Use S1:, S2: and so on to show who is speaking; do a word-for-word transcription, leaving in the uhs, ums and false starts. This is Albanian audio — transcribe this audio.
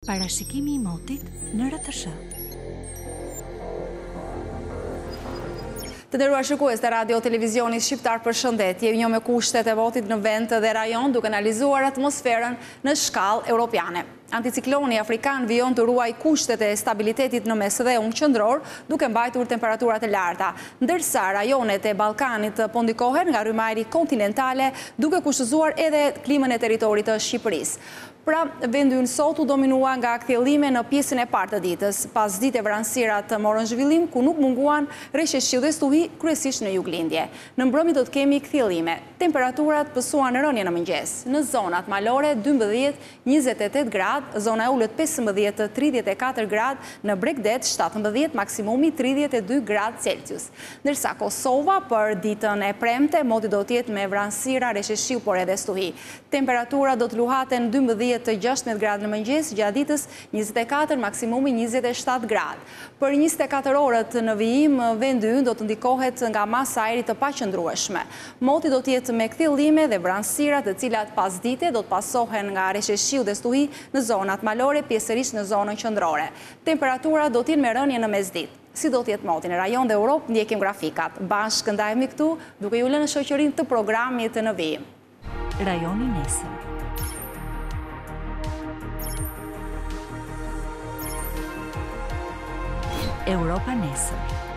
S1: Parashikimi i motit në R T S H.
S2: Të nderuar shikues të Radio Televizionit Shqiptar, përshëndetje. Jemi me kushtet e votit në vend dhe rajon duke analizuar atmosferën në shkallë europiane. Anticikloni afrikan vijon të ruaj kushtet e stabilitetit në mesdheun qendror, duke mbajtur temperaturat e larta, ndërsa rajonet e Ballkanit po ndikohen nga rrymajri kontinentale, duke kushtëzuar edhe klimën e territorit të Shqipërisë. Pra, vendi ynë sot u dominua nga kthjellime në pjesën e parë të ditës. Pas dite vranësirat morën zhvillim ku nuk munguan rreshëshi dhe stuhi, kryesisht në juglindje. Në mbrëmje do të kemi kthjellime. Temperaturat pësuan rënje në mëngjes. Në zonat malore dymbëdhjetë njëzet e tetë gradë, zona e ulët pesëmbëdhjetë tridhjetë e katër gradë, në Bregdet shtatëmbëdhjetë, maksimumi tridhjetë e dy gradë Celsius. Ndërsa Kosova për ditën e premte moti do të jetë me vranësira, rreshëshi por edhe stuhi. Temperatura do të luhaten dymbëdhjetë të gjashtëmbëdhjetë gradë në mëngjes, gjatë ditës njëzet e katër, maksimumi njëzet e shtatë gradë. Për njëzet e katër orët në vijim, vendi ynë do të ndikohet nga masa ajrit të paqëndrueshme. Moti do të jetë me kthjellime dhe vranësira, të cilat pas dite do të pasohen nga rreshëshiu dhe stuhi në zonat malore, pjesërisht në zonën qendrore. Temperatura do të jenë me rënje në mesditë. Si do të jetë moti në rajon dhe Europë, ndjekim grafikat. Bashkë ndajemi këtu, duke ju lënë në shoqërinë të programit në vijim.
S1: Rajoni nesër. Europa nesër.